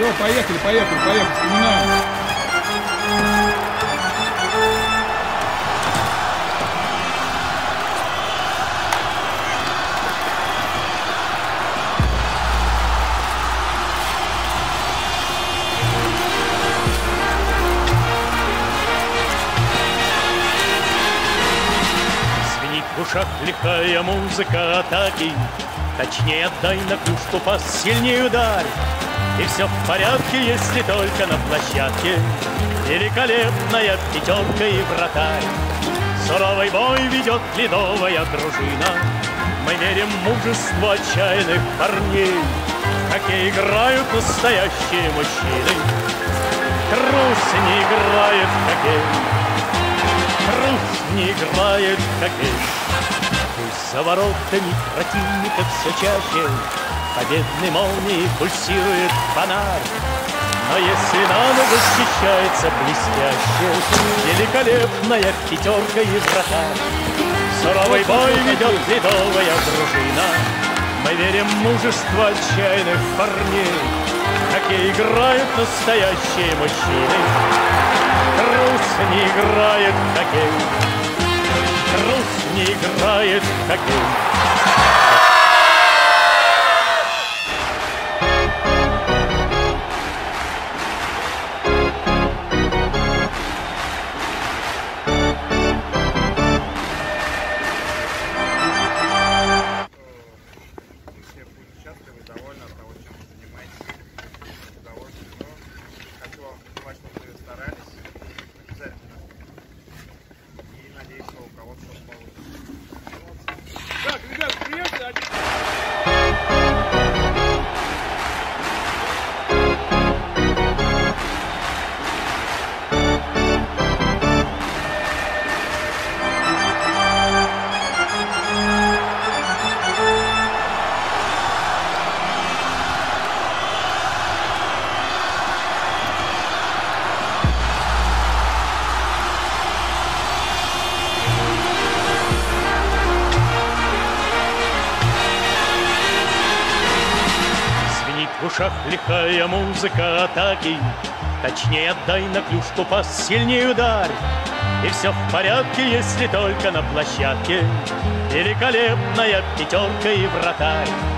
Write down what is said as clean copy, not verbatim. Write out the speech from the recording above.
Все, поехали, поехали, поехали, вспоминаем. В ушах лихая музыка атаки, точнее отдай на клюшку пас, сильнее ударь. И все в порядке, если только на площадке великолепная пятерка и вратарь. Суровый бой ведет ледовая дружина, мы верим в мужество отчаянных парней. В хоккей играют настоящие мужчины, трус не играет в хоккей. Трус не играет в хоккей. Пусть за воротами противника все чаще победной молнией пульсирует фонарь. Но если нано защищается блестяще великолепная пятерка и вратарь. Суровый бой ведет ледовая дружина, мы верим в мужество отчаянных парней. В хоккей играют настоящие мужчины, трус не играет в хоккей. Трус не играет в хоккей. Все будут счастливы, довольны от того, чем вы занимаетесь. Удовольствие. Но хочу вам пожелать, чтобы вы старались обязательно. И надеюсь, что у кого-то что-то получится. Так, ребят, приехали. В ушах лихая музыка атаки, точнее отдай на клюшку пас, сильнее ударь. И все в порядке, если только на площадке великолепная пятерка и вратарь.